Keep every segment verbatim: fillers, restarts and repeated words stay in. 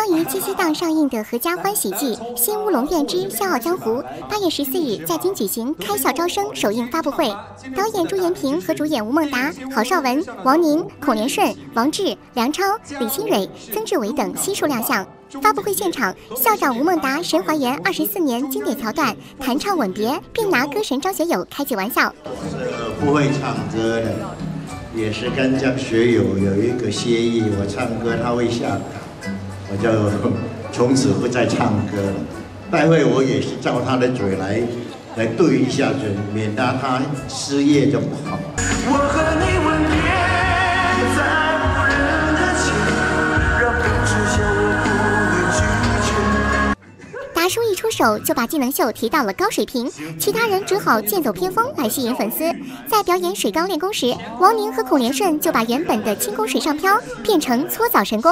将于七夕档上映的合家欢喜剧《新乌龙院之笑傲江湖》，八月十四日在京举行开笑招生首映发布会。导演朱延平和主演吴孟达、郝邵文、王宁、孔连顺、王志、梁超、李新蕊、曾志伟等悉数亮相。发布会现场，校长吴孟达神还原二十四年经典桥段，弹唱吻别，并拿歌神张学友开起玩笑。 是不会唱歌的，也是跟张学友有一个协议，我唱歌他会下台，我就从此不再唱歌了。待会我也是照他的嘴来来对一下嘴，免得他失业就不好。我和你吻别在无人的街，让冰只向我不允拒绝。 达叔一出手就把技能秀提到了高水平，其他人只好剑走偏锋来吸引粉丝。在表演水缸练功时，王宁和孔连顺就把原本的轻功水上漂变成搓澡神功。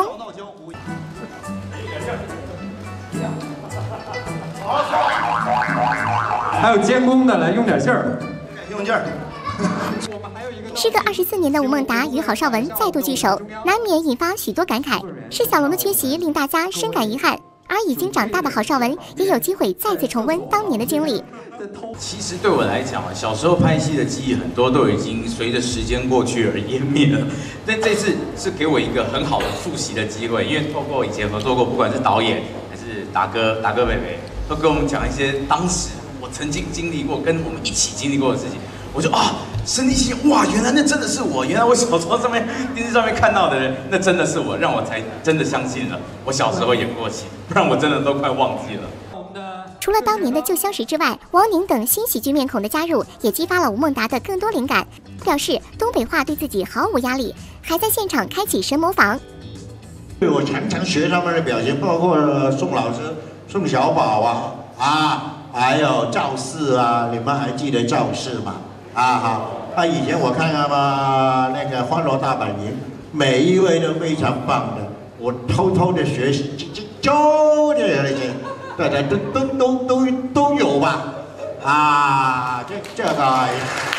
还有监工的来用点劲儿， 用劲儿。 时隔二十四年的吴孟达与郝邵文再度聚首，难免引发许多感慨。是小龙的缺席令大家深感遗憾，而已经长大的郝邵文也有机会再次重温当年的经历。 其实对我来讲啊，小时候拍戏的记忆很多都已经随着时间过去而湮灭了。但这次是给我一个很好的复习的机会，因为透过以前合作过，不管是导演还是达哥、达哥贝贝，都跟我们讲一些当时我曾经经历过、跟我们一起经历过的事情。我就啊，身临其境，哇，原来那真的是我，原来我小时候上面电视上面看到的人，那真的是我，让我才真的相信了我小时候演过戏，不然我真的都快忘记了。 除了当年的旧相识之外，王宁等新喜剧面孔的加入，也激发了吴孟达的更多灵感。表示东北话对自己毫无压力，还在现场开启神模仿。 我常常学他们的表情，包括宋老师、宋小宝啊，啊，还有赵四啊，你们还记得赵四吗？啊好，啊以前我看他们那个《欢乐大本营》，每一位都非常棒的，我偷偷的学习，就就这个那些。对对，都都都都都有吧，啊，这这个，呃，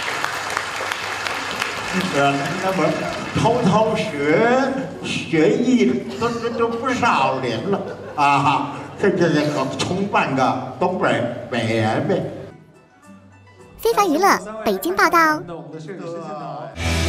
那么偷偷学学艺都都都不少年了啊哈，这这这个充半个东北美人呗。 非凡娱乐北京报道。